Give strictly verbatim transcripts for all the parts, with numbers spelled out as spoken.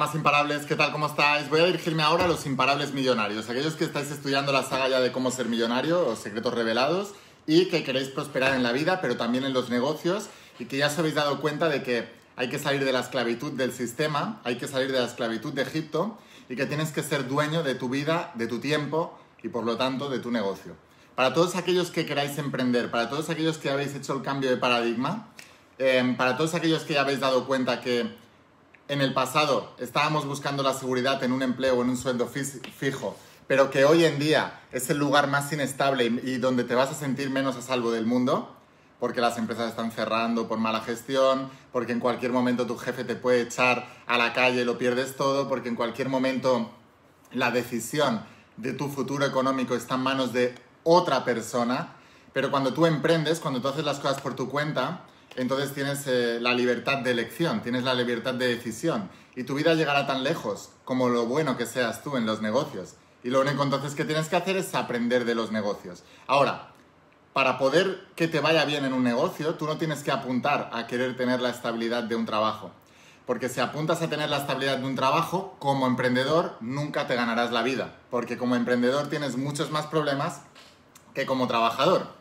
almas imparables, ¿qué tal? ¿Cómo estáis? Voy a dirigirme ahora a los imparables millonarios, aquellos que estáis estudiando la saga ya de cómo ser millonario, los secretos revelados, y que queréis prosperar en la vida, pero también en los negocios, y que ya os habéis dado cuenta de que hay que salir de la esclavitud del sistema, hay que salir de la esclavitud de Egipto, y que tienes que ser dueño de tu vida, de tu tiempo, y por lo tanto de tu negocio. Para todos aquellos que queráis emprender, para todos aquellos que habéis hecho el cambio de paradigma, eh, para todos aquellos que ya habéis dado cuenta que en el pasado estábamos buscando la seguridad en un empleo o en un sueldo fijo, pero que hoy en día es el lugar más inestable y donde te vas a sentir menos a salvo del mundo, porque las empresas están cerrando por mala gestión, porque en cualquier momento tu jefe te puede echar a la calle y lo pierdes todo, porque en cualquier momento la decisión de tu futuro económico está en manos de otra persona, pero cuando tú emprendes, cuando tú haces las cosas por tu cuenta, entonces tienes eh, la libertad de elección, tienes la libertad de decisión y tu vida llegará tan lejos como lo bueno que seas tú en los negocios. Y lo único entonces que tienes que hacer es aprender de los negocios. Ahora, para poder que te vaya bien en un negocio, tú no tienes que apuntar a querer tener la estabilidad de un trabajo. Porque si apuntas a tener la estabilidad de un trabajo, como emprendedor nunca te ganarás la vida. Porque como emprendedor tienes muchos más problemas que como trabajador.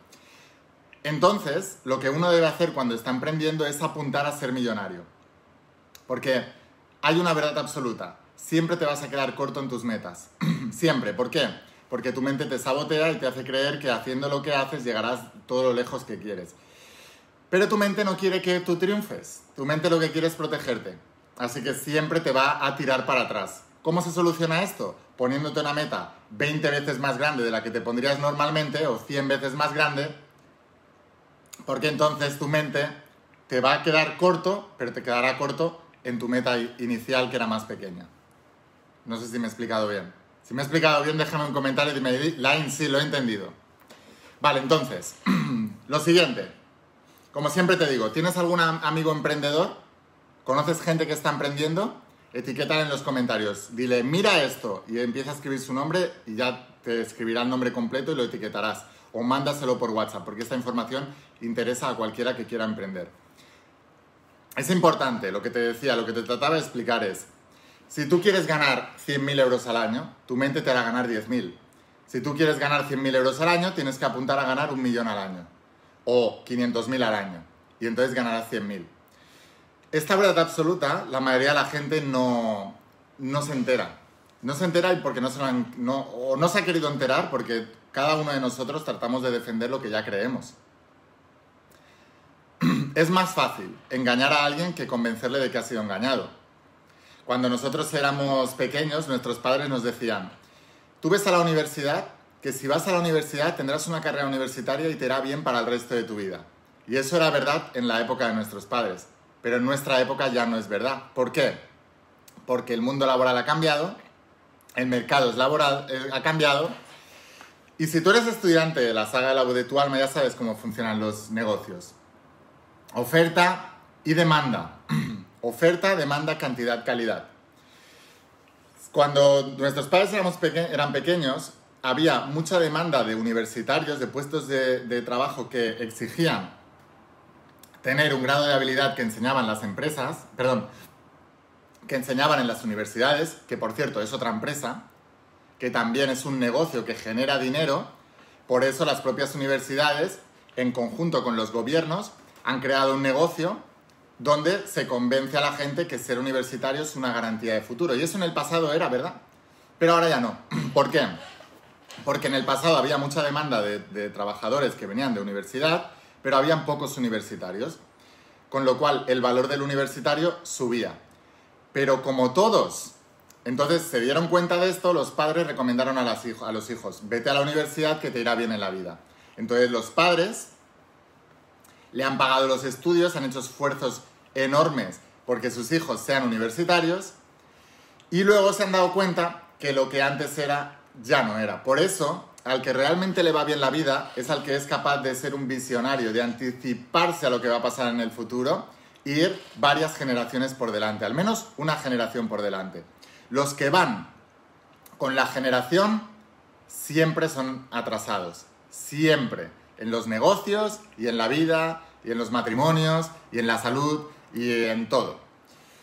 Entonces, lo que uno debe hacer cuando está emprendiendo es apuntar a ser millonario. Porque hay una verdad absoluta. Siempre te vas a quedar corto en tus metas. Siempre. ¿Por qué? Porque tu mente te sabotea y te hace creer que haciendo lo que haces llegarás todo lo lejos que quieres. Pero tu mente no quiere que tú triunfes. Tu mente lo que quiere es protegerte. Así que siempre te va a tirar para atrás. ¿Cómo se soluciona esto? Poniéndote una meta veinte veces más grande de la que te pondrías normalmente o cien veces más grande. Porque entonces tu mente te va a quedar corto, pero te quedará corto en tu meta inicial que era más pequeña. No sé si me he explicado bien. Si me he explicado bien, déjame un comentario y dime, Line, sí, lo he entendido. Vale, entonces, lo siguiente. Como siempre te digo, ¿tienes algún amigo emprendedor? ¿Conoces gente que está emprendiendo? Etiquétale en los comentarios. Dile, mira esto, y empieza a escribir su nombre y ya te escribirá el nombre completo y lo etiquetarás. O mándaselo por WhatsApp, porque esta información interesa a cualquiera que quiera emprender. Es importante, lo que te decía, lo que te trataba de explicar es, si tú quieres ganar cien mil euros al año, tu mente te hará ganar diez mil. Si tú quieres ganar cien mil euros al año, tienes que apuntar a ganar un millón al año. O quinientos mil al año. Y entonces ganarás cien mil. Esta verdad absoluta, la mayoría de la gente no, no se entera. No se entera porque no se, lo han, no, o no se ha querido enterar porque cada uno de nosotros tratamos de defender lo que ya creemos. Es más fácil engañar a alguien que convencerle de que ha sido engañado. Cuando nosotros éramos pequeños, nuestros padres nos decían, tú ves a la universidad, que si vas a la universidad tendrás una carrera universitaria y te irá bien para el resto de tu vida. Y eso era verdad en la época de nuestros padres. Pero en nuestra época ya no es verdad. ¿Por qué? Porque el mundo laboral ha cambiado, el mercado laboral ha cambiado, y si tú eres estudiante de la saga de la voz de tu alma, ya sabes cómo funcionan los negocios. Oferta y demanda. Oferta, demanda, cantidad, calidad. Cuando nuestros padres éramos peque- eran pequeños, había mucha demanda de universitarios, de puestos de, de trabajo que exigían tener un grado de habilidad que enseñaban las empresas, perdón, que enseñaban en las universidades, que por cierto es otra empresa, que también es un negocio que genera dinero. Por eso las propias universidades, en conjunto con los gobiernos, han creado un negocio donde se convence a la gente que ser universitario es una garantía de futuro. Y eso en el pasado era verdad, pero ahora ya no. ¿Por qué? Porque en el pasado había mucha demanda de, de trabajadores que venían de universidad, pero habían pocos universitarios, con lo cual el valor del universitario subía. Pero como todos, entonces se dieron cuenta de esto, los padres recomendaron a, las hijos, a los hijos, vete a la universidad que te irá bien en la vida. Entonces los padres le han pagado los estudios, han hecho esfuerzos enormes porque sus hijos sean universitarios y luego se han dado cuenta que lo que antes era ya no era. Por eso, al que realmente le va bien la vida es al que es capaz de ser un visionario, de anticiparse a lo que va a pasar en el futuro e ir varias generaciones por delante, al menos una generación por delante. Los que van con la generación siempre son atrasados, siempre, en los negocios y en la vida y en los matrimonios y en la salud y en todo.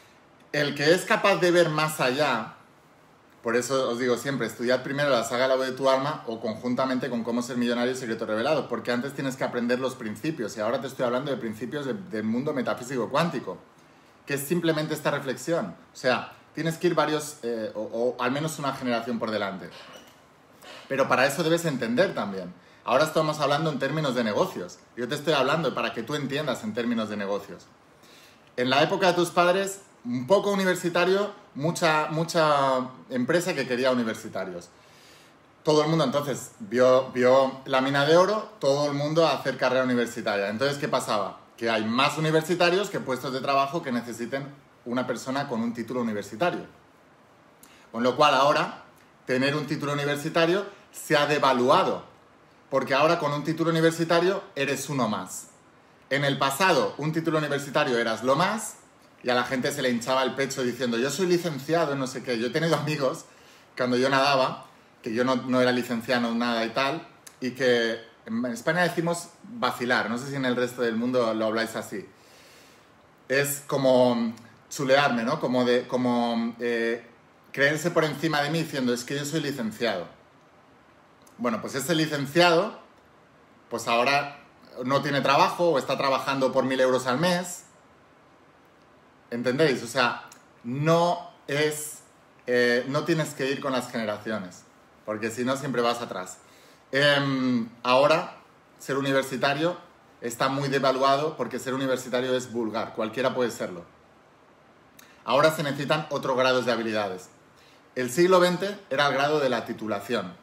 el que es capaz de ver más allá, por eso os digo siempre, estudiad primero la saga La voz de tu alma o conjuntamente con Cómo ser millonario y Secreto revelado, porque antes tienes que aprender los principios, y ahora te estoy hablando de principios de, del mundo metafísico cuántico, que es simplemente esta reflexión. O sea, tienes que ir varios, eh, o, o al menos una generación por delante. Pero para eso debes entender también. Ahora estamos hablando en términos de negocios. Yo te estoy hablando para que tú entiendas en términos de negocios. En la época de tus padres, un poco universitario, mucha, mucha empresa que quería universitarios. Todo el mundo entonces vio, vio la mina de oro, todo el mundo a hacer carrera universitaria. Entonces, ¿qué pasaba? Que hay más universitarios que puestos de trabajo que necesiten una persona con un título universitario. Con lo cual ahora, tener un título universitario se ha devaluado, porque ahora con un título universitario eres uno más. En el pasado, un título universitario eras lo más, y a la gente se le hinchaba el pecho diciendo, yo soy licenciado en no sé qué. Yo he tenido amigos, cuando yo nadaba, que yo no, no era licenciado en nada y tal, y que en España decimos vacilar, no sé si en el resto del mundo lo habláis así. Es como chulearme, ¿no? Como, de, como eh, creerse por encima de mí diciendo, es que yo soy licenciado. Bueno, pues ese licenciado, pues ahora no tiene trabajo o está trabajando por mil euros al mes. ¿Entendéis? O sea, no es... Eh, no tienes que ir con las generaciones, porque si no siempre vas atrás. Eh, ahora, ser universitario está muy devaluado porque ser universitario es vulgar, cualquiera puede serlo. Ahora se necesitan otros grados de habilidades. El siglo veinte era el grado de la titulación.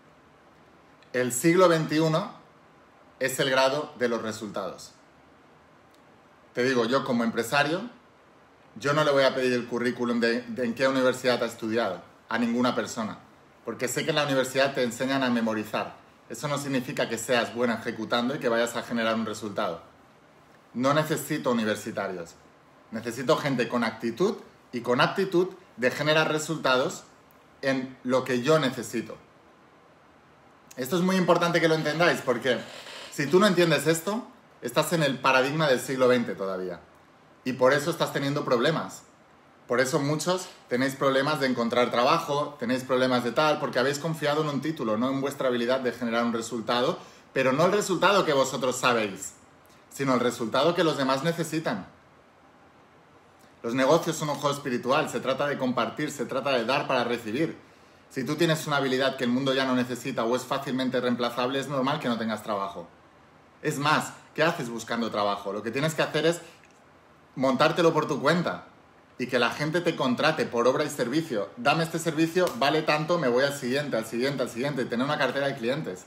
El siglo veintiuno es el grado de los resultados. Te digo, yo como empresario, yo no le voy a pedir el currículum de, de en qué universidad ha estudiado a ninguna persona, porque sé que en la universidad te enseñan a memorizar. Eso no significa que seas bueno ejecutando y que vayas a generar un resultado. No necesito universitarios. Necesito gente con actitud y con aptitud de generar resultados en lo que yo necesito. Esto es muy importante que lo entendáis, porque si tú no entiendes esto, estás en el paradigma del siglo veinte todavía. Y por eso estás teniendo problemas. Por eso muchos tenéis problemas de encontrar trabajo, tenéis problemas de tal, porque habéis confiado en un título, no en vuestra habilidad de generar un resultado, pero no el resultado que vosotros sabéis, sino el resultado que los demás necesitan. Los negocios son un juego espiritual, se trata de compartir, se trata de dar para recibir. Si tú tienes una habilidad que el mundo ya no necesita o es fácilmente reemplazable, es normal que no tengas trabajo. Es más, ¿qué haces buscando trabajo? Lo que tienes que hacer es montártelo por tu cuenta y que la gente te contrate por obra y servicio. Dame este servicio, vale tanto, me voy al siguiente, al siguiente, al siguiente, y tener una cartera de clientes.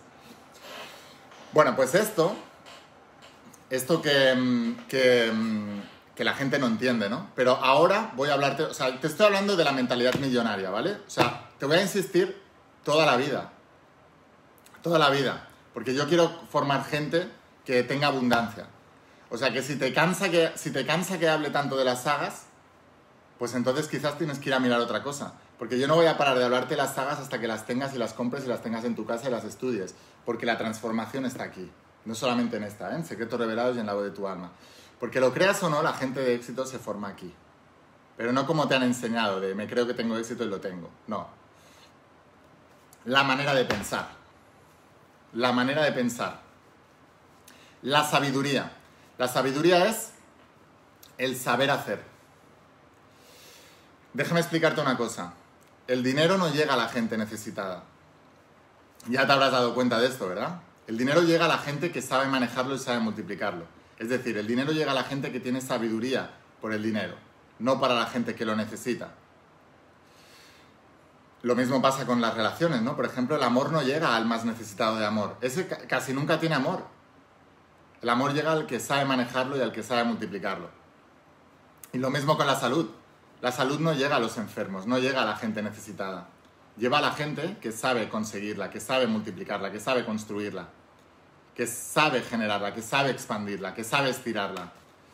Bueno, pues esto, esto que, que, que la gente no entiende, ¿no? Pero ahora voy a hablarte, o sea, te estoy hablando de la mentalidad millonaria, ¿vale? O sea, te voy a insistir toda la vida, toda la vida, porque yo quiero formar gente que tenga abundancia. O sea, que si te cansa que, si te cansa que hable tanto de las sagas, pues entonces quizás tienes que ir a mirar otra cosa. Porque yo no voy a parar de hablarte de las sagas hasta que las tengas y las compres y las tengas en tu casa y las estudies. Porque la transformación está aquí. No solamente en esta, ¿eh? En Secretos Revelados y en La voz de tu alma. Porque lo creas o no, la gente de éxito se forma aquí. Pero no como te han enseñado, de me creo que tengo éxito y lo tengo. No. La manera de pensar. La manera de pensar. La sabiduría. La sabiduría es el saber hacer. Déjame explicarte una cosa. El dinero no llega a la gente necesitada. Ya te habrás dado cuenta de esto, ¿verdad? El dinero llega a la gente que sabe manejarlo y sabe multiplicarlo. Es decir, el dinero llega a la gente que tiene sabiduría por el dinero, no para la gente que lo necesita. Lo mismo pasa con las relaciones, ¿no? Por ejemplo, el amor no llega al más necesitado de amor. Ese casi nunca tiene amor. El amor llega al que sabe manejarlo y al que sabe multiplicarlo. Y lo mismo con la salud. La salud no llega a los enfermos, no llega a la gente necesitada. Lleva a la gente que sabe conseguirla, que sabe multiplicarla, que sabe construirla, que sabe generarla, que sabe expandirla, que sabe estirarla,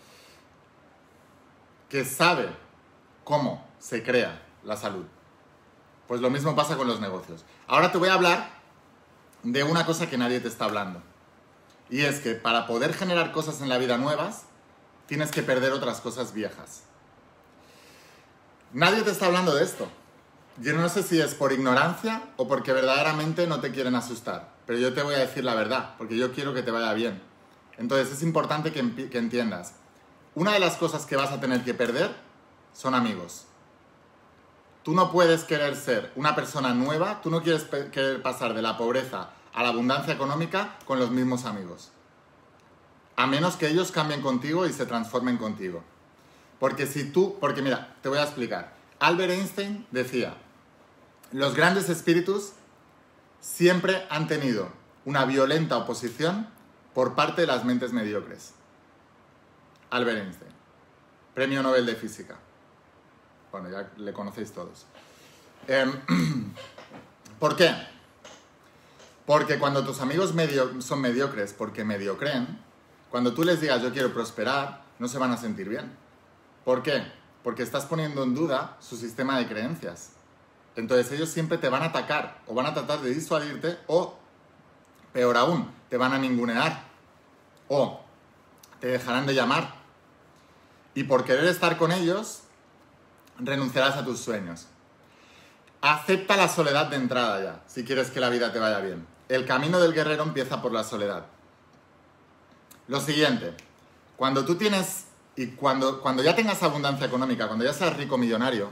que sabe cómo se crea la salud. Pues lo mismo pasa con los negocios. Ahora te voy a hablar de una cosa que nadie te está hablando. Y es que para poder generar cosas en la vida nuevas, tienes que perder otras cosas viejas. Nadie te está hablando de esto. Yo no sé si es por ignorancia o porque verdaderamente no te quieren asustar. Pero yo te voy a decir la verdad, porque yo quiero que te vaya bien. Entonces es importante que, que entiendas. Una de las cosas que vas a tener que perder son amigos. Tú no puedes querer ser una persona nueva, tú no quieres querer pasar de la pobreza a la abundancia económica con los mismos amigos. A menos que ellos cambien contigo y se transformen contigo. Porque si tú, porque mira, te voy a explicar. Albert Einstein decía, los grandes espíritus siempre han tenido una violenta oposición por parte de las mentes mediocres. Albert Einstein, Premio Nobel de Física. Bueno, ya le conocéis todos. Eh, ¿Por qué? Porque cuando tus amigos medio, son mediocres porque mediocren, cuando tú les digas yo quiero prosperar, no se van a sentir bien. ¿Por qué? Porque estás poniendo en duda su sistema de creencias. Entonces ellos siempre te van a atacar o van a tratar de disuadirte o, peor aún, te van a ningunear o te dejarán de llamar. Y por querer estar con ellos, renunciarás a tus sueños. Acepta la soledad de entrada ya, si quieres que la vida te vaya bien. El camino del guerrero empieza por la soledad. Lo siguiente, cuando tú tienes, y cuando, cuando ya tengas abundancia económica, cuando ya seas rico millonario,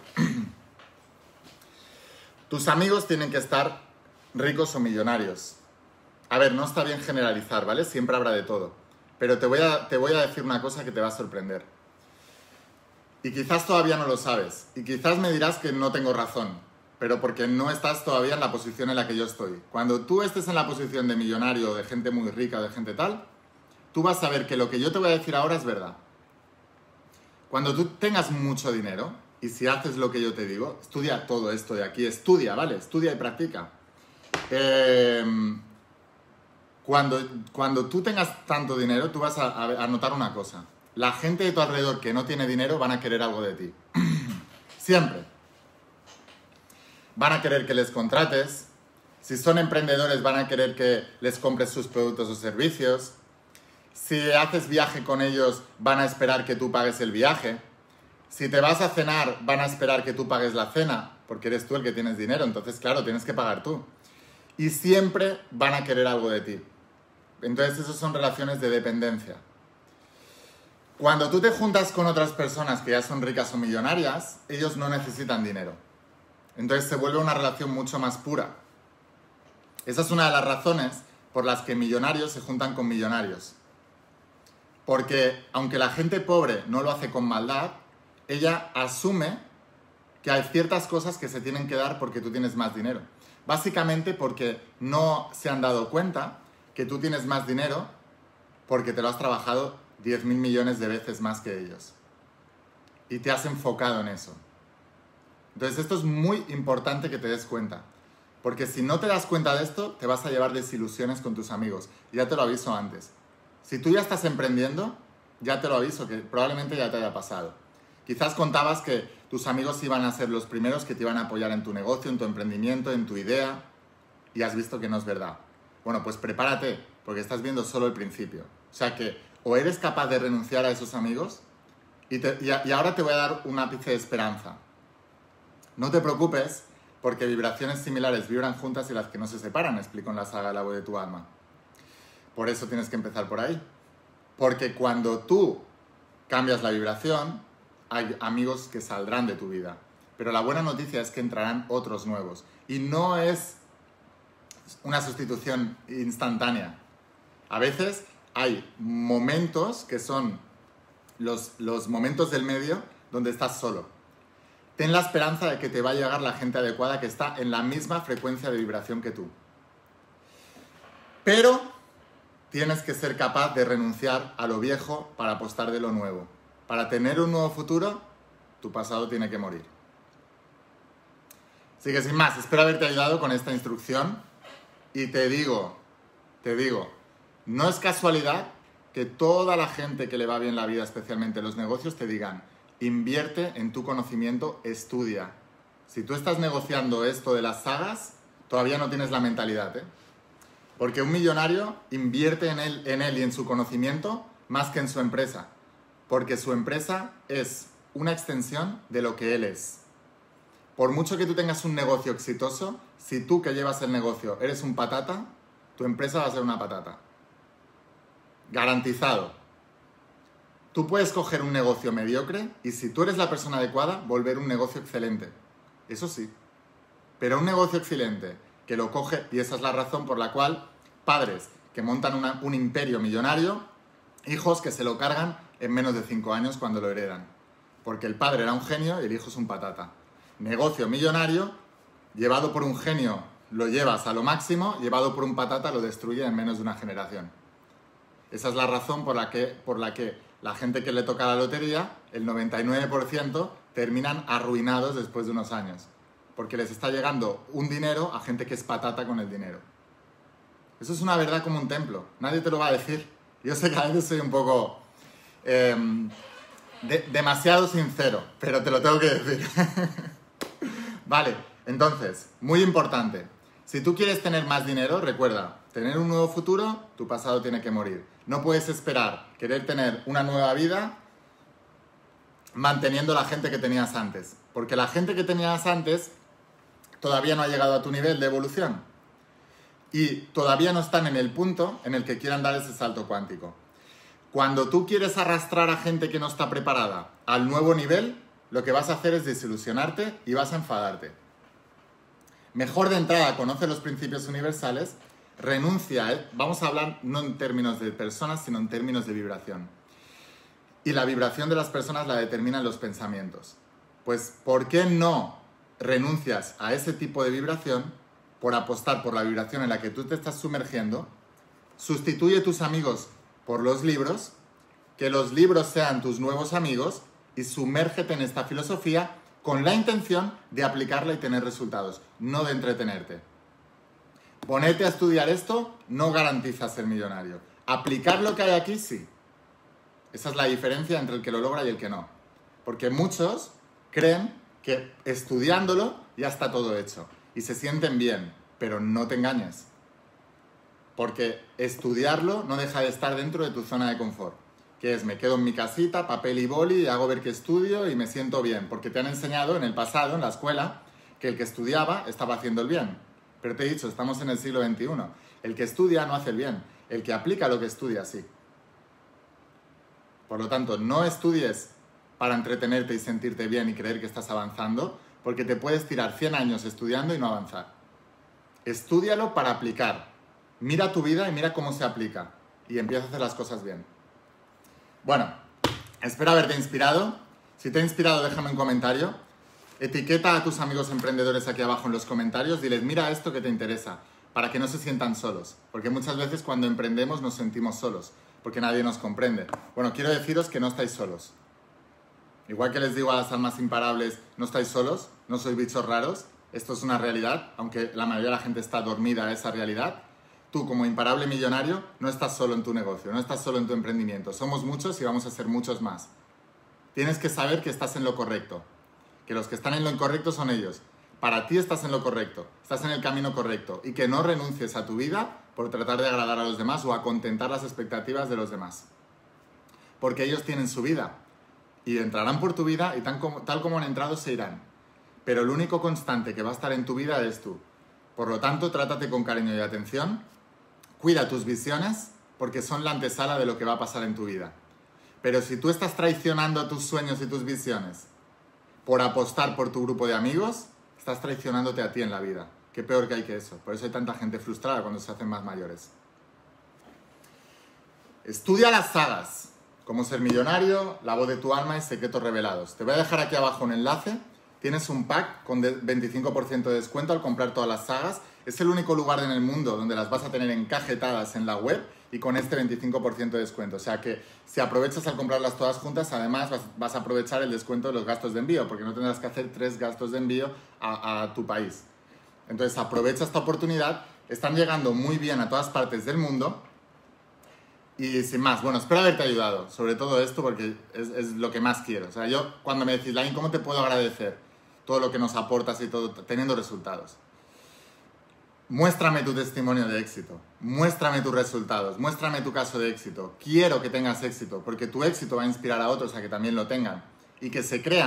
tus amigos tienen que estar ricos o millonarios. A ver, no está bien generalizar, ¿vale? Siempre habrá de todo. Pero te voy a, te voy a decir una cosa que te va a sorprender. Y quizás todavía no lo sabes. Y quizás me dirás que no tengo razón. Pero porque no estás todavía en la posición en la que yo estoy. Cuando tú estés en la posición de millonario, de gente muy rica, de gente tal, tú vas a ver que lo que yo te voy a decir ahora es verdad. Cuando tú tengas mucho dinero, y si haces lo que yo te digo, estudia todo esto de aquí, estudia, ¿vale? Estudia y practica. Eh, cuando, cuando tú tengas tanto dinero, tú vas a, a, a notar una cosa. La gente de tu alrededor que no tiene dinero van a querer algo de ti. Siempre. Van a querer que les contrates. Si son emprendedores, van a querer que les compres sus productos o servicios. Si haces viaje con ellos, van a esperar que tú pagues el viaje. Si te vas a cenar, van a esperar que tú pagues la cena, porque eres tú el que tienes dinero, entonces, claro, tienes que pagar tú. Y siempre van a querer algo de ti. Entonces, esas son relaciones de dependencia. Cuando tú te juntas con otras personas que ya son ricas o millonarias, ellos no necesitan dinero. Entonces, se vuelve una relación mucho más pura. Esa es una de las razones por las que millonarios se juntan con millonarios. Porque, aunque la gente pobre no lo hace con maldad, ella asume que hay ciertas cosas que se tienen que dar porque tú tienes más dinero. Básicamente porque no se han dado cuenta que tú tienes más dinero porque te lo has trabajado diez mil millones de veces más que ellos. Y te has enfocado en eso. Entonces esto es muy importante que te des cuenta. Porque si no te das cuenta de esto, te vas a llevar desilusiones con tus amigos. Y ya te lo aviso antes. Si tú ya estás emprendiendo, ya te lo aviso, que probablemente ya te haya pasado. Quizás contabas que tus amigos iban a ser los primeros que te iban a apoyar en tu negocio, en tu emprendimiento, en tu idea, y has visto que no es verdad. Bueno, pues prepárate, porque estás viendo solo el principio. O sea que o eres capaz de renunciar a esos amigos, y, te, y, y ahora te voy a dar un ápice de esperanza. No te preocupes, porque vibraciones similares vibran juntas y las que no se separan, explico en la saga La voz de tu alma. Por eso tienes que empezar por ahí. Porque cuando tú cambias la vibración, hay amigos que saldrán de tu vida. Pero la buena noticia es que entrarán otros nuevos. Y no es una sustitución instantánea. A veces hay momentos que son los, los momentos del medio donde estás solo. Ten la esperanza de que te va a llegar la gente adecuada que está en la misma frecuencia de vibración que tú. Pero tienes que ser capaz de renunciar a lo viejo para apostar de lo nuevo. Para tener un nuevo futuro, tu pasado tiene que morir. Así que sin más, espero haberte ayudado con esta instrucción. Y te digo, te digo, no es casualidad que toda la gente que le va bien la vida, especialmente los negocios, te digan, invierte en tu conocimiento, estudia. Si tú estás negociando esto de las sagas, todavía no tienes la mentalidad, ¿eh? Porque un millonario invierte en él, en él y en su conocimiento más que en su empresa. Porque su empresa es una extensión de lo que él es. por mucho que tú tengas un negocio exitoso, si tú que llevas el negocio eres un patata, tu empresa va a ser una patata. Garantizado. Tú puedes coger un negocio mediocre y si tú eres la persona adecuada, volver un negocio excelente. Eso sí. Pero un negocio excelente que lo coge, y esa es la razón por la cual padres que montan una, un imperio millonario, hijos que se lo cargan en menos de cinco años cuando lo heredan. Porque el padre era un genio y el hijo es un patata. Negocio millonario, llevado por un genio lo llevas a lo máximo, llevado por un patata lo destruye en menos de una generación. Esa es la razón por la que, por la que la gente que le toca la lotería, el noventa y nueve por ciento terminan arruinados después de unos años. Porque les está llegando un dinero a gente que es patata con el dinero. Eso es una verdad como un templo. Nadie te lo va a decir. Yo sé que a veces soy un poco eh, de, demasiado sincero, pero te lo tengo que decir. Vale, entonces, muy importante. Si tú quieres tener más dinero, recuerda, tener un nuevo futuro, tu pasado tiene que morir. No puedes esperar querer tener una nueva vida manteniendo la gente que tenías antes. Porque la gente que tenías antes todavía no ha llegado a tu nivel de evolución. Y todavía no están en el punto en el que quieran dar ese salto cuántico. Cuando tú quieres arrastrar a gente que no está preparada al nuevo nivel, lo que vas a hacer es desilusionarte y vas a enfadarte. Mejor de entrada, conoce los principios universales, renuncia, ¿eh? Vamos a hablar no en términos de personas, sino en términos de vibración. Y la vibración de las personas la determinan los pensamientos. Pues, ¿por qué no renuncias a ese tipo de vibración por apostar por la vibración en la que tú te estás sumergiendo? Sustituye tus amigos por los libros, que los libros sean tus nuevos amigos y sumérgete en esta filosofía con la intención de aplicarla y tener resultados, no de entretenerte. Ponerte a estudiar esto no garantiza ser millonario. Aplicar lo que hay aquí, sí. Esa es la diferencia entre el que lo logra y el que no. Porque muchos creen que estudiándolo ya está todo hecho y se sienten bien, pero no te engañes. Porque estudiarlo no deja de estar dentro de tu zona de confort. Que es, me quedo en mi casita, papel y boli, hago ver que estudio y me siento bien. Porque te han enseñado en el pasado, en la escuela, que el que estudiaba estaba haciendo el bien. Pero te he dicho, estamos en el siglo veintiuno. El que estudia no hace el bien. El que aplica lo que estudia, sí. Por lo tanto, no estudies para entretenerte y sentirte bien y creer que estás avanzando, porque te puedes tirar cien años estudiando y no avanzar. Estúdialo para aplicar. Mira tu vida y mira cómo se aplica. Y empieza a hacer las cosas bien. Bueno, espero haberte inspirado. Si te ha inspirado, déjame un comentario. Etiqueta a tus amigos emprendedores aquí abajo en los comentarios. Diles, mira esto que te interesa, para que no se sientan solos. Porque muchas veces cuando emprendemos nos sentimos solos, porque nadie nos comprende. Bueno, quiero deciros que no estáis solos. Igual que les digo a las almas imparables, no estáis solos, no sois bichos raros. Esto es una realidad, aunque la mayoría de la gente está dormida a esa realidad. Tú, como imparable millonario, no estás solo en tu negocio, no estás solo en tu emprendimiento. Somos muchos y vamos a ser muchos más. Tienes que saber que estás en lo correcto. Que los que están en lo incorrecto son ellos. Para ti estás en lo correcto, estás en el camino correcto. Y que no renuncies a tu vida por tratar de agradar a los demás o a contentar las expectativas de los demás. Porque ellos tienen su vida. Y entrarán por tu vida y tal como, tal como han entrado se irán. Pero el único constante que va a estar en tu vida es tú. Por lo tanto, trátate con cariño y atención. Cuida tus visiones, porque son la antesala de lo que va a pasar en tu vida. Pero si tú estás traicionando tus sueños y tus visiones por apostar por tu grupo de amigos, estás traicionándote a ti en la vida. Qué peor que hay que eso. Por eso hay tanta gente frustrada cuando se hacen más mayores. Estudia las sagas. Cómo ser millonario, La voz de tu alma y Secretos revelados. Te voy a dejar aquí abajo un enlace. Tienes un pack con veinticinco por ciento de descuento al comprar todas las sagas. Es el único lugar en el mundo donde las vas a tener encajetadas en la web y con este veinticinco por ciento de descuento. O sea que si aprovechas al comprarlas todas juntas, además vas, vas a aprovechar el descuento de los gastos de envío, porque no tendrás que hacer tres gastos de envío a, a tu país. Entonces aprovecha esta oportunidad. Están llegando muy bien a todas partes del mundo. Y sin más, bueno, espero haberte ayudado sobre todo esto porque es, es lo que más quiero. O sea, yo cuando me decís, Lain, ¿cómo te puedo agradecer todo lo que nos aportas y todo, teniendo resultados? Muéstrame tu testimonio de éxito, muéstrame tus resultados, muéstrame tu caso de éxito. Quiero que tengas éxito, porque tu éxito va a inspirar a otros a que también lo tengan y que se crean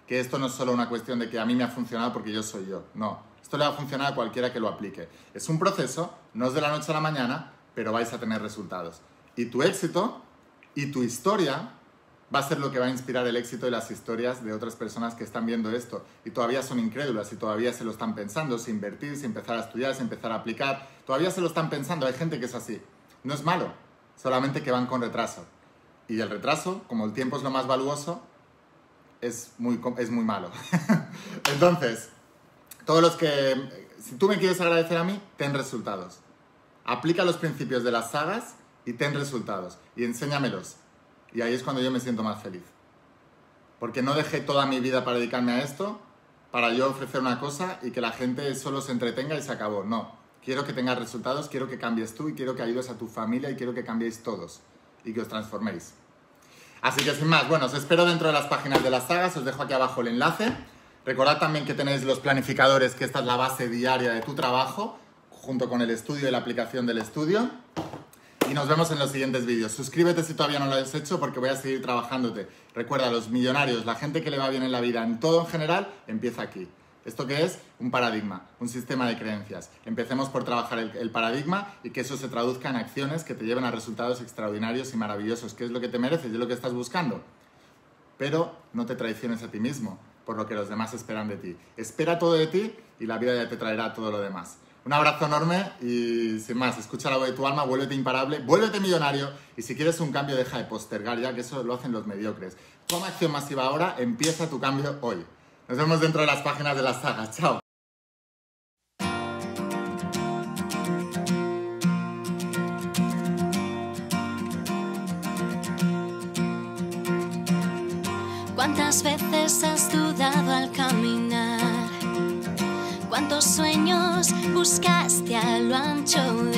que esto no es solo una cuestión de que a mí me ha funcionado porque yo soy yo. No, esto le va a funcionar a cualquiera que lo aplique. Es un proceso, no es de la noche a la mañana, pero vais a tener resultados. Y tu éxito y tu historia va a ser lo que va a inspirar el éxito y las historias de otras personas que están viendo esto y todavía son incrédulas y todavía se lo están pensando, si invertir, si empezar a estudiar, si empezar a aplicar, todavía se lo están pensando, hay gente que es así. No es malo, solamente que van con retraso. Y el retraso, como el tiempo es lo más valuoso, es muy, es muy malo. Entonces, todos los que... Si tú me quieres agradecer a mí, ten resultados. Aplica los principios de las sagas y ten resultados. Y enséñamelos. Y ahí es cuando yo me siento más feliz. Porque no dejé toda mi vida para dedicarme a esto, para yo ofrecer una cosa y que la gente solo se entretenga y se acabó. No. Quiero que tengas resultados, quiero que cambies tú y quiero que ayudes a tu familia y quiero que cambiéis todos y que os transforméis. Así que sin más, bueno, os espero dentro de las páginas de las sagas, os dejo aquí abajo el enlace. Recordad también que tenéis los planificadores, que esta es la base diaria de tu trabajo, junto con el estudio y la aplicación del estudio. Y nos vemos en los siguientes vídeos. Suscríbete si todavía no lo has hecho porque voy a seguir trabajándote. Recuerda, los millonarios, la gente que le va bien en la vida, en todo en general, empieza aquí. ¿Esto qué es? Un paradigma, un sistema de creencias. Empecemos por trabajar el, el paradigma y que eso se traduzca en acciones que te lleven a resultados extraordinarios y maravillosos, que es lo que te mereces y es lo que estás buscando. Pero no te traiciones a ti mismo por lo que los demás esperan de ti. Espera todo de ti y la vida ya te traerá todo lo demás. Un abrazo enorme y sin más, escucha la voz de tu alma, vuélvete imparable, vuélvete millonario y si quieres un cambio deja de postergar ya, que eso lo hacen los mediocres. Toma acción masiva ahora, empieza tu cambio hoy. Nos vemos dentro de las páginas de las sagas. Chao. ¿Cuántas veces has dudado al caminar? ¿Cuántos sueños buscaste a lo ancho